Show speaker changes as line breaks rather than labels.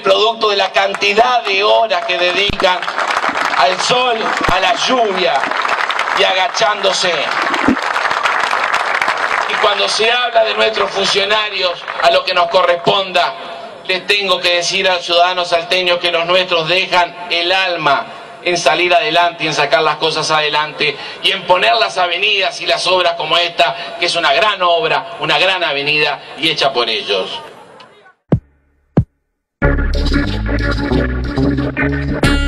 producto de la cantidad de horas que dedican al sol, a la lluvia y agachándose. Y cuando se habla de nuestros funcionarios, a lo que nos corresponda, les tengo que decir a los ciudadanos salteños que los nuestros dejan el alma en salir adelante y en sacar las cosas adelante y en poner las avenidas y las obras como esta, que es una gran obra, una gran avenida y hecha por ellos.